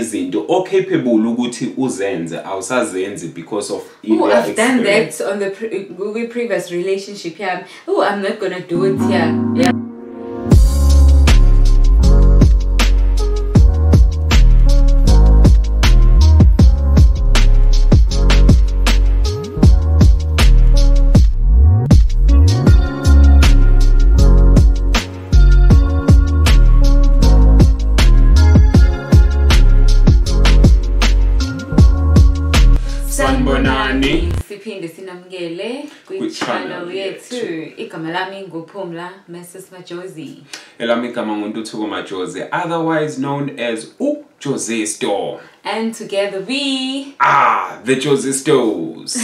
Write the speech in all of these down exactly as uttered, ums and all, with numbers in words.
izinto ocapable ukuthi uzenze awusazenzi because of oh, I've done that on the pre Google previous relationship. Yeah. Oh, I'm not gonna do it here. Yeah. Siphinde sinamukele kwi-channel yethu. Igama lami nguPhumla Missus Majozi. Elami igama nguNtuthuko Majozi, otherwise known as uJozistos. And together we ah the Jozistos.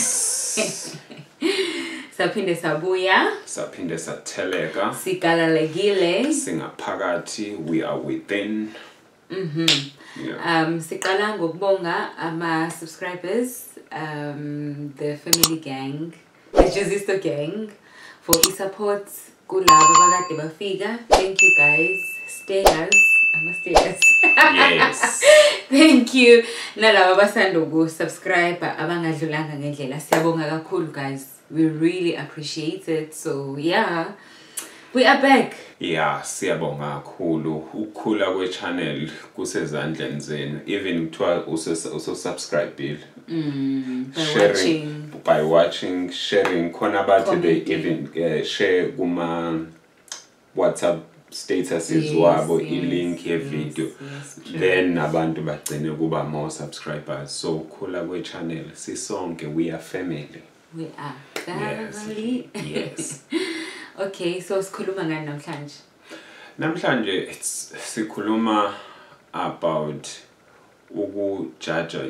Saphinde sabuya. Saphinde satheleka. Sigalalekile. Singaphakathi, we are within. Mhm. Yeah. Um siqala ngokubonga ama subscribers, um the family gang, the Jozistos gang, for the support kulabo abakade bafika. Thank you guys. Stayers, ama stayers. Yes. Thank you. Nalabo basanda ukusubscribe abangadlulanga ngendlela. Siyabonga kakhulu guys. We really appreciate it. So yeah, we are back. Yeah, siyabonga kakhulu. Ukukhula kwe channel kusezandleni zenu. Even kuthiwa uso subscribe mm, by sharing, watching by watching, sharing khona bathi they even uh, share kuma WhatsApp statuses yes, wabo yes, i-link ye yes, video. Yes, then abantu bagcine kuba more subscribers. So ukukhula kwe channel sisonke, we are family. We are family. Yes. Yes. Okay, so sikhuluma ngani namhlanje? Namhlanje it's sikhuluma about ukujudge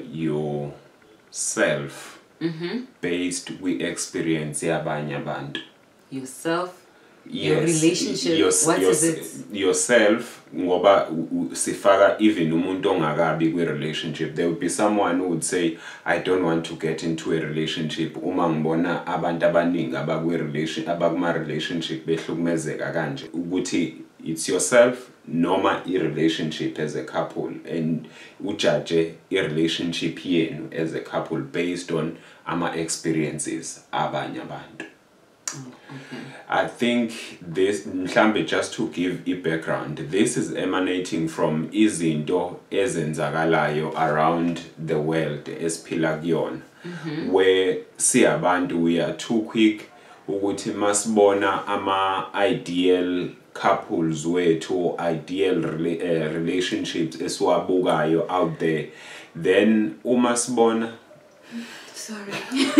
yourself mm-hmm. based with experience yabanye abantu. Yourself, yes, your relationship, your, what your, is it? Yourself, ngoba sifaka even umuntu ongakabi kwi relationship. There would be someone who would say, I don't want to get into a relationship. Uma ngibona abantu abaningi abakwi relation abakuma relationship behlukumezeka kanje, ukuthi it's yourself noma i relationship as a couple, and ujudge i relationship yenu as a couple based on ama experiences abanye abantu. Okay. I think this, mhlambe, just to give a background, this is emanating from izinto ezenzakalayo around the world esiphila kuyona, where siyabantu we are too quick ukuthi masibona ama ideal couples wethu, ideal rela uh, relationships esiwabukayo out there, then uma sibona sorry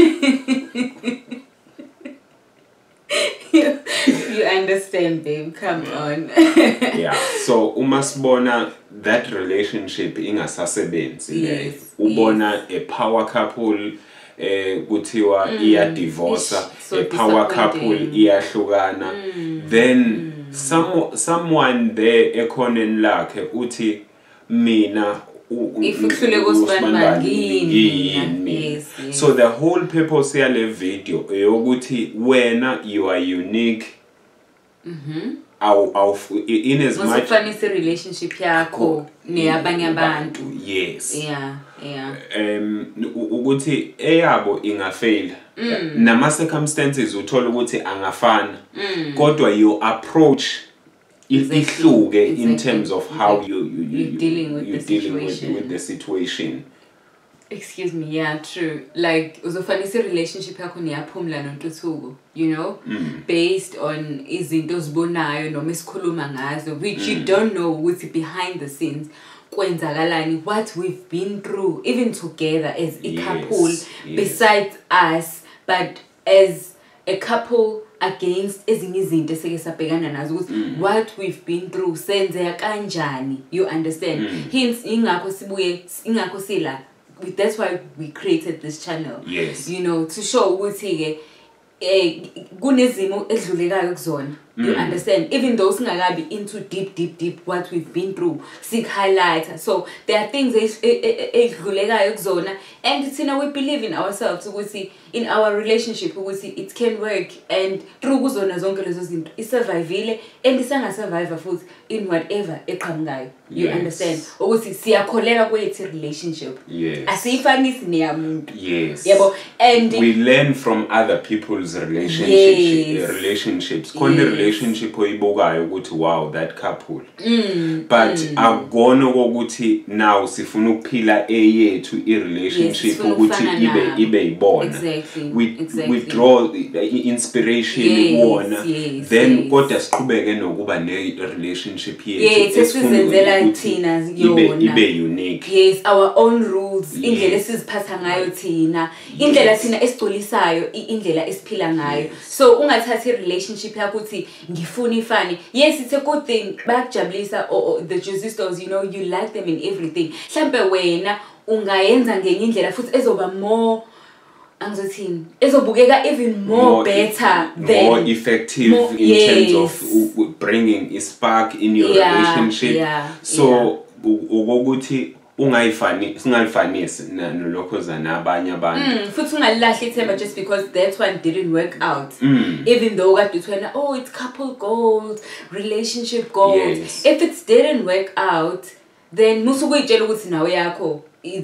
You, you understand, babe. Come on. Yeah. So uma sibona that relationship ingasasebenzi, yes, ubona yes. a power couple eh kuthiwa mm. iya divorce, so a power couple iyahlukana, mm. then mm. some someone there ekhoneni lakhe uthi mina yes, yes. So the whole purpose yale video eyokuthi wena you are unique. Mhm. Aw aw in as much ufanise relationship yakho neyabanye abantu. Yes. Yeah, yeah. Um ukuthi eyabo ingafail. Mm. Nama circumstances uthola ukuthi angafana. Mm. Kodwa your approach exactly. ihluke Exactly. in terms of how exactly. you, you, you you're dealing with you're the dealing situation. with, with the situation. Excuse me, yeah, true. Like uzofanise relationship yakho neyaphumla noNtuthuko, you know, mm. based on izinto ozibonayo noma esikhuluma ngazo, which mm. you don't know what's behind the scenes. Kwenzakalani, what we've been through, even together as a yes. couple, yes. besides us, but as a couple against ezinye izinto eseke sabhekana nazo ukuthi what we've been through senzeka kanjani, you understand. Mm. Hence ingakho sibuye ingakho sila, that's why we created this channel. Yes. You know, to show ukuthi ke eh kunezimo edlulekayo kuzona, You understand? Even those be into deep, deep, deep what we've been through, seek highlights. So there are things and it's in a we believe in ourselves. We see in our relationship, we see it can work and through kuzona zonke lezo zinto isurvive and isanga survivor food in whatever eqhamukayo. You Yes. understand? Ukuthi siyakholeka kwethu relationship. Yes. Asiyifanisi neyamuntu. Yes. Yabo and we learn from other people's relationship Yes. relationships. Yes. Khona relationship oyibokayo ukuthi wow that couple. Mm. But mm. akukona ukuthi now sifuna ukuphila eyethu i-relationship Yes, sifuna ukuthi ukufana ibe nabo. ibe ibona. Exactly. We exactly. we draw inspiration Yes, kuwona. yes, Then yes. kodwa siqhubeke nokuba ne relationship yethu. Yes, esizenzela thina ibe yona. ibe unique. Yes, our own rules. Yes. Indlela esiziphatha ngayo thina. Indlela thina esicolisayo, indlela esiphila ngayo. Yes. So ungathathi relationship yakho uthi ngifuna ifani. Yes, it's a good thing. Bakujabulisa or the Jozistos, you know, you like them in everything. Mhlambe wena ungayenza ngenye indlela futhi ezoba more angizothini ezobukeka even more, more better than more effective more, in yes. terms of uh, bringing a spark in your Yeah, relationship. yeah, So ukuthi ungayifani singalifanisi nolokhoza nabanye abantu. Mm, futhi ungalilahli ithemba just because that one didn't work out. Mm. Even though kade uthena oh it's couple goals, relationship goals. Yes. If it didn't work out, then musukuyitshela ukuthi nawe yakho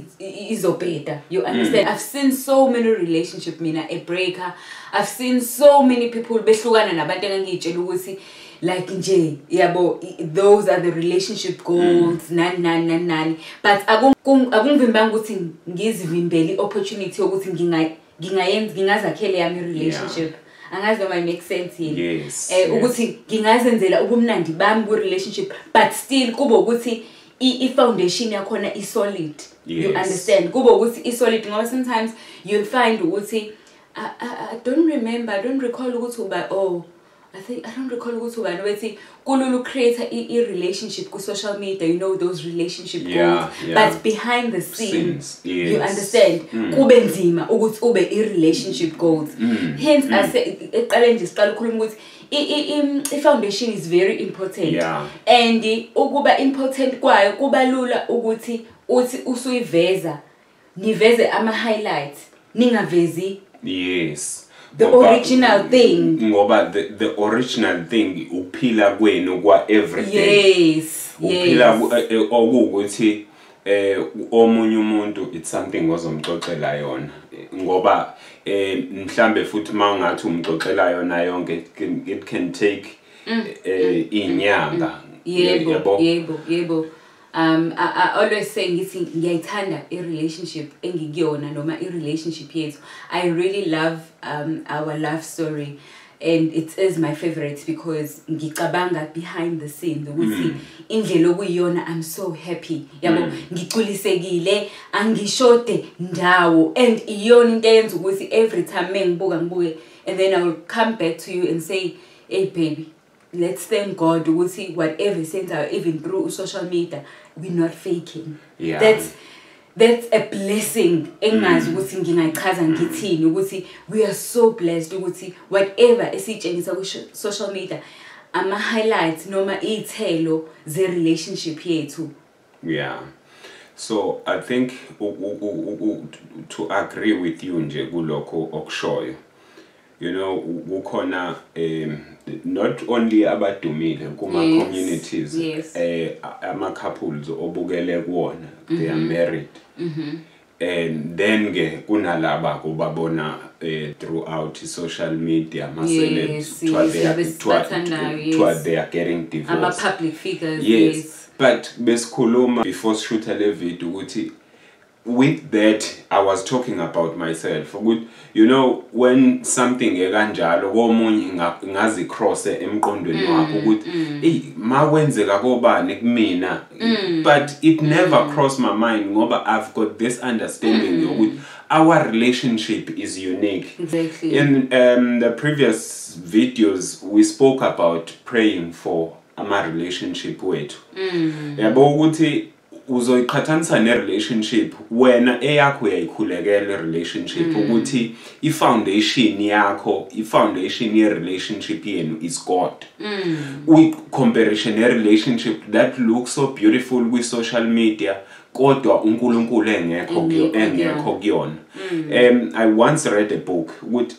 izobheda. You understand? Mm. I've seen so many relationship mina a breaker. I've seen so many people behlukana nabantu engangiyitshela ukuthi like nje yabo those are the relationship goals nani nani nani nani but akungivimbanga ukuthi ngizivimbele opportunity ukuthi nginga ngingayenza ngingazakhele yami relationship. Angazi noma make sense yini. Yes. Eh ukuthi ngingazenzela ubumnandi bami ku relationship but still kubo ukuthi i foundation yakhona is solid. Yes. You understand? Kubo ukuthi is solid ngoba sometimes you'll find ukuthi I, I, I don't remember, I don't recall ukuthi uba oh I think I don't recall ukuthi ubani wethi kululu create a, a relationship ku social media, you know those relationship yeah, goals yeah. but behind the scenes yes. you understand mm. kube nzima ukuthi ube i relationship goals mm. hence mm. I say eqale nje siqala ukukhuluma ukuthi i foundation is very important yeah. and ukuba important kwayo kuba lula ukuthi uthi usuyiveza niveze ama highlights ningavezi yes the ngoba, original thing ngoba the, the original thing uphila kwenu kwa everyday yes uphila okuwukuthi eh omunye umuntu it's something ozomxoxela yona ngoba eh mhlambe futhi mangathi umxoxela yona yonke it can take eh inyanga yebo yebo yebo um I, I always say ngithi ngiyayithanda i relationship engikuyona noma i relationship yethu. I really love um our love story and it is my favorite because ngicabanga behind the scenes ukuthi indlela okuyiyona I'm so happy yabo ngiculisekile angishode ndawo and iyona into eyenza ukuthi every time mengibuka ngibuke and then I will come back to you and say hey baby let's thank God ukuthi whatever sent out even through social media we're not faking. Yeah. That's that's a blessing. Engazi ukuthi ngingayichaza ngithini ukuthi we are so blessed ukuthi whatever esitshengisa ku social media ama highlights noma ithelo ze relationship yethu. Yeah. So I think to agree with you nje kulokho okushoyo. You know kukhona um not only abadumile kuma yes, communities yes. eh ama couples obukele kuona mm-hmm. they are married mm-hmm. and then ke kunalaba kubabona eh, throughout social media ma celebs yes, to yes, they are yes, to, to, yes. to they are getting divorced ama public figures yes, yes. But besikhuluma before shoot a video ukuthi with that I was talking about myself ukuthi you know when something ekanjalo komunye ngazi cross emqondweni wakho ukuthi hey makwenzeka kobani kumina but it never crossed my mind ngoba I've got this understanding ukuthi our relationship is unique. Exactly. In um, the previous videos we spoke about praying for our relationship wethu. Mm. Yabo ukuthi uzoyiqhathanisa ne relationship wena eyakho uyayikhulekela relationship ukuthi I foundation yakho I foundation ye relationship yenu is God. We comparison a relationship that looks so beautiful with social media kodwa uNkulunkulu engekho engekho kuyona. Um I once read a book with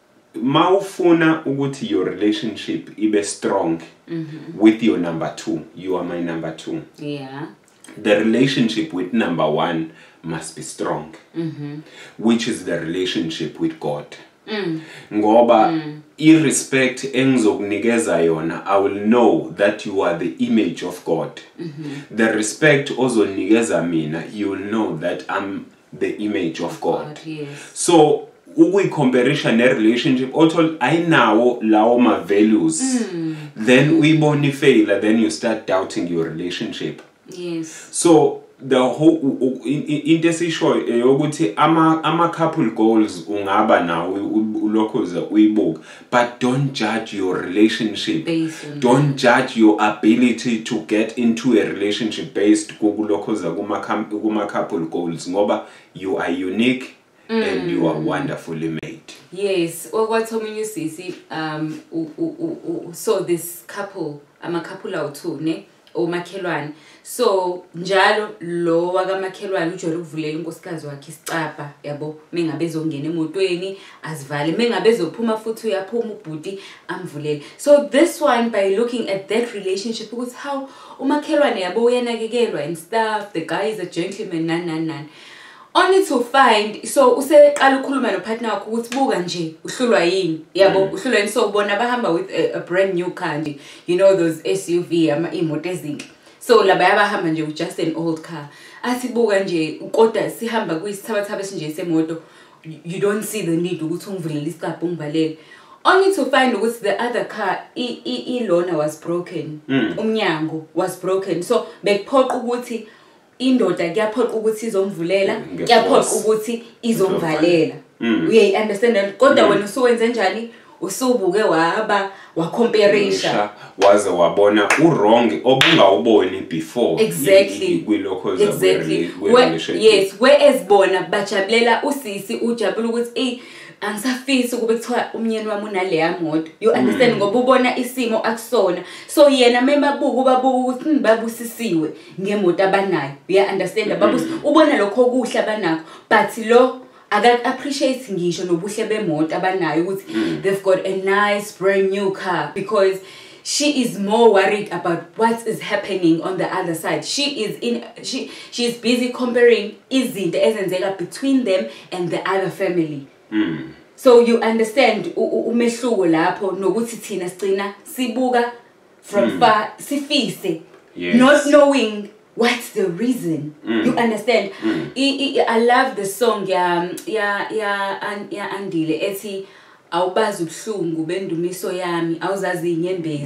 Maufuna ukuthi your relationship ibe strong mm-hmm. with your number two. You are my number two. Yeah. The relationship with number one must be strong, mm-hmm. which is the relationship with God. Mm. Ngoba mm. irrespect engizokunikeza yona, I will know that you are the image of God. Mm-hmm. The respect ozonikeza mina, you will know that I'm the image of God. God yes. So ukuyi-comparison ne-relationship othola ayinawo lawo ma-values mm. then uyibona ifeyila then you start doubting your relationship. Yes. So the whole into esishoyo yokuthi ama ama couple goals ungaba nawo ulokhoza uyibuka but don't judge your relationship don't judge your ability to get into a relationship based kulokhoza kuma kuma couple goals ngoba you are unique mm. and you are wonderfully made. Yes, or what Tommy you see um u, u, u, so this couple ama couple out two ne omakhelwane so njalo lo wakamakhelwane ujwayele ukuvulela unkosikazi wakhe isicapha yabo mengabe ezongena emotweni azivale mengabe ezophuma futhi uyaphuma ubhuti amvulele. So this one by looking at that relationship ukuthi how umakhelwane yabo uyanakekelwa and stuff, the guy is a gentleman nan nan nan only to find so useqala ukukhuluma no partner wakho ukuthi buka nje uhlulwa yini yabo uhlulwa yini so bona bahamba with a, a brand new car nje you know those S U V ama imoto ezinhle so laba yabahamba nje with just an old car athi buka nje kodwa sihamba kuyisithabathaba esinje semoto you don't see the need ukuthi ungivulele isicapha ungivalele only to find ukuthi the other car I I I lona was broken mm. umnyango was broken so bekuphoqa ukuthi indoda kuyaphoqa ukuthi izomvulela kuyaphoqa ukuthi izomvalela uye understand kodwa wena usuwenze njani usubuke waba wa compareisha waze wabona u wrong obungawuboni before exactly kwilokho za exactly yes whereas bona bajabulela usisi ujabula ukuthi eh angisafisi ukube kuthiwa umnyeni wami unale yamoto you understand ngoba ubona isimo akusona so yena membabuka ubabuka ukuthi ngibabusisiwe ngemoto abanayo you understand babus ubona lokho okuhle abanakho but lo aka appreciate ngisho nobuhle bemoto abanayo ukuthi they've got a nice brand new car because she is more worried about what is happening on the other side. She is in she she is busy comparing izinto ezenzeka between them and the other family. Mm. So you understand umehluko lapho nokuthi thina sicina sibuka from mm. far sifise yes. not knowing what's the reason. Mm. You understand? Mm. I, I, I love the song ya ya ya ya Andile ethi awubazi ubuhlungu bendumiso yami awuzazi inyembezi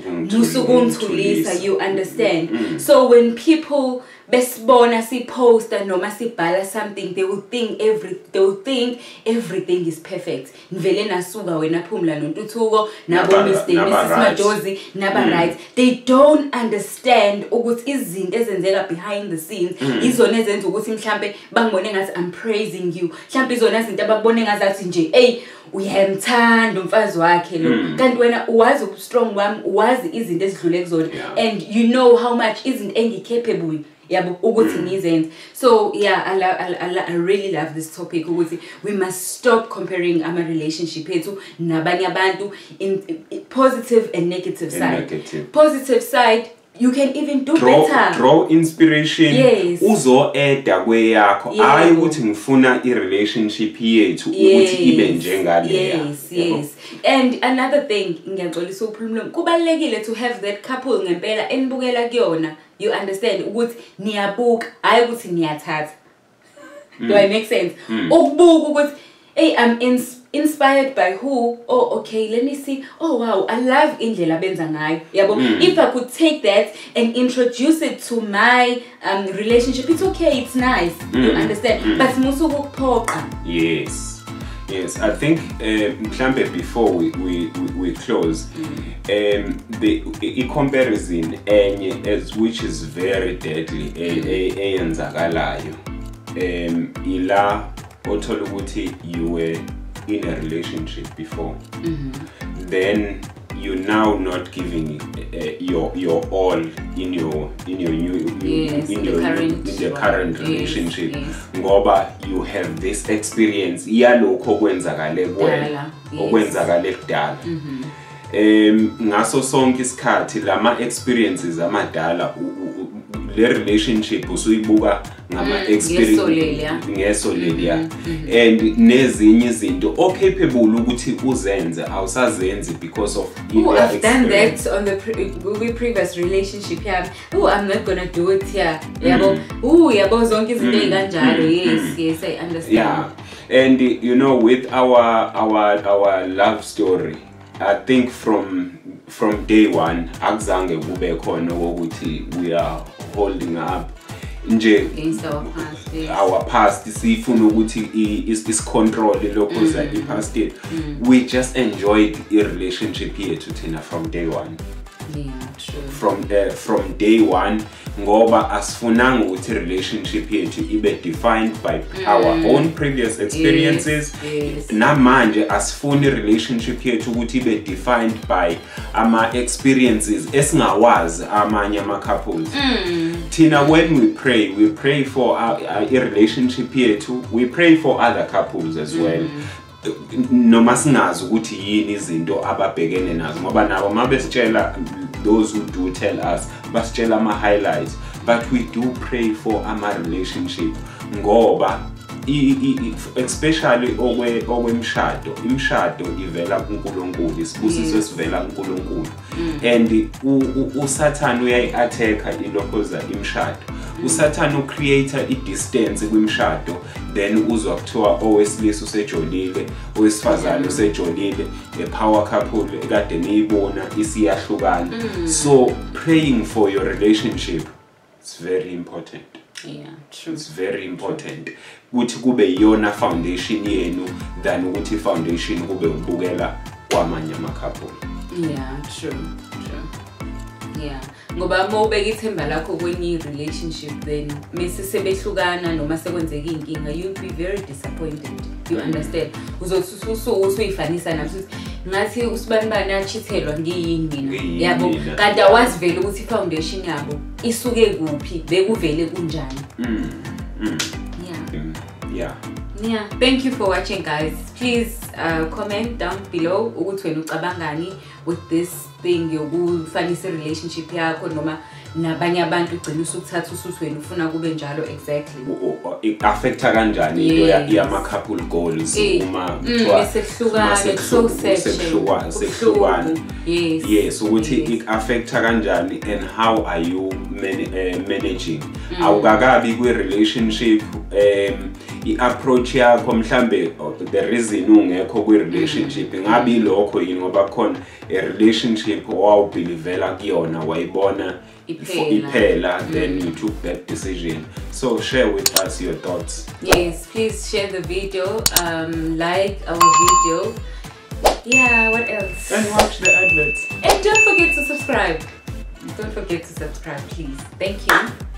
musukungithulisa you understand mm. So when people besibona si post noma sibhala something they will think every they will think everything is perfect ngivele nasuka wena phumla nontuthuko nabo Mister Missus Majozi naba right they don't understand ukuthi izinto ezenzeka behind the scenes izona ezenza ukuthi mhlambe bangibone ngathi I'm praising you mhlambe izona izinto ababone ngazathi nje hey uyamthanda umfazi wakhe lo kanti wena uwazi ubustrong wami uwazi izinto ezidlule kuzona and you know how much izinto engicapable yabo ukuthi ngizenze. So yeah I, I, I, I really love this topic ukuthi we must stop comparing our relationship ethu nabanye abantu in, in positive and negative side. Negative. Positive side you can even do draw, better. Draw inspiration. Yes. Uzo eda kwe yakho. Hayi ukuthi ngifuna I relationship yethu ukuthi ibe njengale. Yes, yes. And another thing ngiyaxolisa ukuphumula kubalekile to have that couple ngempela enibukela kuyona. You understand ukuthi niyabuka hayi ukuthi niyathatha. Do I make sense? Ukubuka ukuthi hey I'm ins inspired by who? Oh okay, let me see. Oh wow, I love indlela benza ngayo. Yabo, mm. if I could take that and introduce it to my um relationship, it's okay, it's nice. Mm. You understand? Mm. But musu ukuphoqa. Yes. Yes, I think mhlambe uh, before we we we close, mm. um, the a comparison enye as which is very deadly eyenzakalayo um ila othola ukuthi you were in a relationship before, mm-hmm. then you're now not giving uh, your your all in your in your new yes, in, in your the current, in the current yes, relationship yes. ngoba you have this experience yalokho okwenzakale kuwena okwenzakale kudala em ngaso sonke isikhathi lama experiences amadala le relationship usuyibuka ngama experience ngesolelia and nezinye izinto ocapable ukuthi uzenze awusazenzi because of oh, I've done that on the pre previous relationship yeah. Oh, I'm not gonna do it here yabo oh yabo zonke izinto ezikanjalo yes yes I understand yeah and you know with our our our love story I think from from day one akuzange kube khona ukuthi we are holding up nje against our past yes. Our past sifuna ukuthi is is control lokho za i past it we just enjoyed a relationship here to Tina from day one yeah true from uh, from day one ngoba asifunanga ukuthi relationship yethu ibe defined by mm. our own previous experiences yes, yes. namanje asifuni relationship yethu ukuthi ibe defined by ama experiences esingawazi amanye ama couples mm. Tina when we pray we pray for our, our relationship yethu we pray for other couples as well mm. noma singazi ukuthi yini izinto ababhekene nazo ngoba nabo mabesitshela those who do tell us basitshela ama highlights but we do pray for our relationship ngoba especially okwe okwemshado imshado ivela kuNkulunkulu isibusiso sivela kuNkulunkulu and uSathane uyayi attacka ilokhoza imshado uSathane ucreate i distance kwimshado then uzwa kuthiwa owesilisa usejolile owesifazane usejolile a power couple ekade niyibona isiyahlukana so praying for your relationship it's very important yeah true it's very important ukuthi kube yona foundation yenu than ukuthi foundation kube ubukela kwamanye ama couple yeah true true yeah ngoba mawubeka ithemba lakho kwenye relationship then mase sebehlukana noma sekwenzeka inkinga you'll be very disappointed you understand uzosususu usuyifanisa namhlanje ngathi usibanibani achithelwa ngiyini mina yabo kanti awazi vele ukuthi foundation yabo isuke kuphi bekuvele kunjani mm yeah yeah yeah thank you for watching guys please uh, comment down below ukuthi wena ucabangani with this thing yokufanisa relationship yakho noma nabanye abantu ugcina usukuthatha usuthi wena ufuna kube njalo exactly it affecta kanjani into yama couple goals uma kuthiwa sekuhlukana sekuhlukana sekuhlukana yes yes ukuthi it affecta kanjani and how are you managing awukakabi kwi relationship um I approach yakho mhlambe the reason ungekho kwi relationship ngabi lokho yini ngoba khona a relationship owawubelivela kuyona wayibona iphela then you took that decision so share with us your thoughts yes please share the video um like our video yeah what else and watch the adverts and don't forget to subscribe don't forget to subscribe please thank you